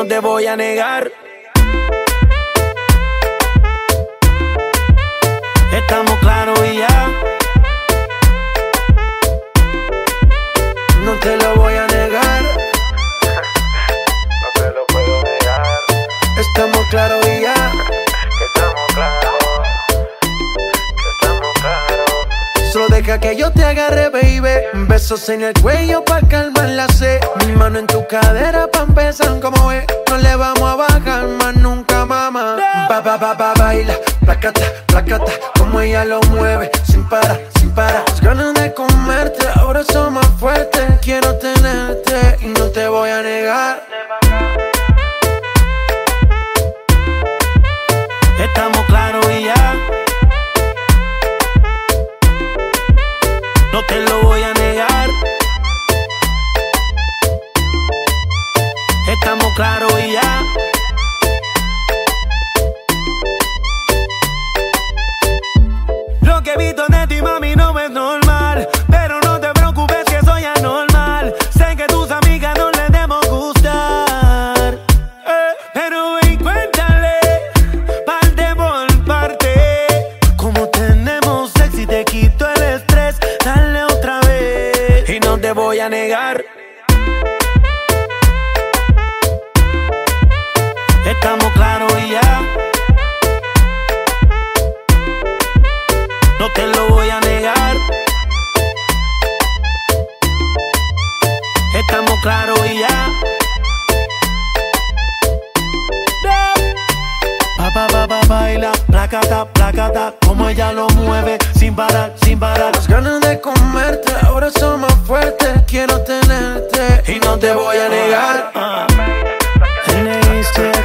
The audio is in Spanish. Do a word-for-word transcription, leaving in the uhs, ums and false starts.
te voy a negar. Estamos claros y ya. No te lo voy a negar. No te lo puedo negar. Estamos claros y ya. Estamos claros. Estamos claros. Solo deja que yo te agarre, baby. Besos en el cuello pa' calmar la sed. Mi mano en tu cadera pa' empezar, como ves. No le vamos a bajar más nunca, mamá. Ba, ba, ba, ba, baila, placata, placata. Como ella lo mueve, sin parar, sin parar. Las ganas de comerte, ahora son más fuertes. Quiero tenerte y no te voy a negar. Estamos claros y ya. No te lo voy a negar. Estamos claros y ya. Lo que he visto de ti, mami, no es normal. Pero no te preocupes que soy anormal. Sé que tus amigas no les debemos gustar, eh, pero ven, cuéntale parte por parte. Como tenemos sexy, te quito el estrés. Dale otra vez y no te voy a negar. Estamos claros y ya. No te lo voy a negar. Estamos claros y ya. Pa, pa, pa, pa, baila, placata, placata. Como ella lo mueve, sin parar, sin parar. Las ganas de comerte, ahora son más fuertes. Quiero tenerte y no te voy a negar. uh.